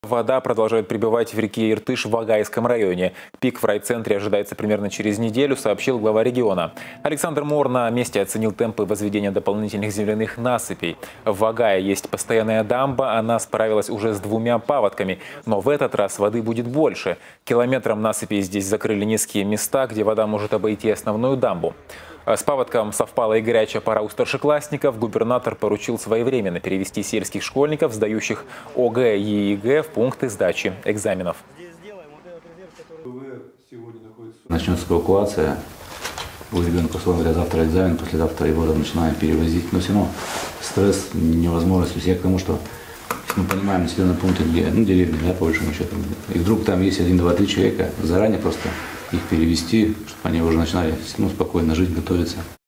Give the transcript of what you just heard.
Вода продолжает прибывать в реке Иртыш в Вагайском районе. Пик в райцентре ожидается примерно через неделю, сообщил глава региона. Александр Мор на месте оценил темпы возведения дополнительных земляных насыпей. В Вагае есть постоянная дамба, она справилась уже с 2 паводками. Но в этот раз воды будет больше. Километром насыпей здесь закрыли низкие места, где вода может обойти основную дамбу. С паводком совпала и горячая пора у старшеклассников. Губернатор поручил своевременно перевести сельских школьников, сдающих ОГЭ и ЕГЭ, в пункты сдачи экзаменов. Начнется эвакуация. У ребенка, условно говоря, завтра экзамен, послезавтра его начинаем перевозить. Но все равно стресс, невозможность. Я к тому, что мы понимаем населенные пункты, где, деревни, да, по большому счету. И вдруг там есть 1, 2, 3 человека, заранее просто их перевести, чтобы они уже начинали спокойно жить, готовиться.